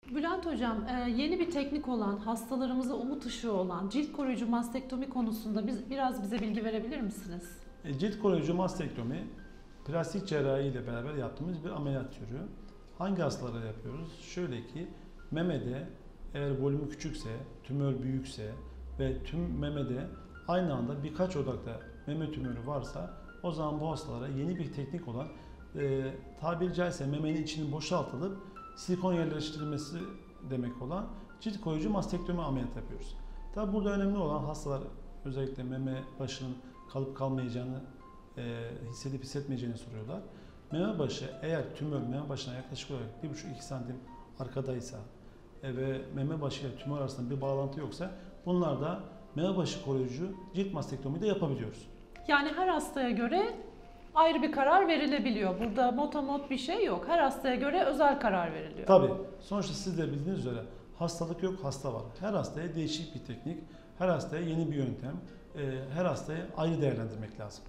Bülent Hocam, yeni bir teknik olan, hastalarımıza umut ışığı olan cilt koruyucu mastektomi konusunda biraz bize bilgi verebilir misiniz? Cilt koruyucu mastektomi, plastik cerrahi ile beraber yaptığımız bir ameliyat türü. Hangi hastalara yapıyoruz? Şöyle ki, memede eğer volümü küçükse, tümör büyükse ve tüm memede aynı anda birkaç odakta meme tümörü varsa, o zaman bu hastalara yeni bir teknik olan tabiri caizse memenin içinin boşaltılıp silikon yerleştirilmesi demek olan cilt koruyucu mastektomi ameliyat yapıyoruz. Tabi burada önemli olan hastalar özellikle meme başının kalıp kalmayacağını hissedip hissetmeyeceğini soruyorlar. Meme başı eğer tümör meme başına yaklaşık olarak 1,5-2 santim arkadaysa ve meme başı ile tümör arasında bir bağlantı yoksa bunlar da meme başı koruyucu cilt mastektomi de yapabiliyoruz. Yani her hastaya göre ayrı bir karar verilebiliyor. Burada motomot bir şey yok. Her hastaya göre özel karar veriliyor. Tabii. Sonuçta siz de bildiğiniz üzere hastalık yok, hasta var. Her hastaya değişik bir teknik, her hastaya yeni bir yöntem, her hastayı ayrı değerlendirmek lazım.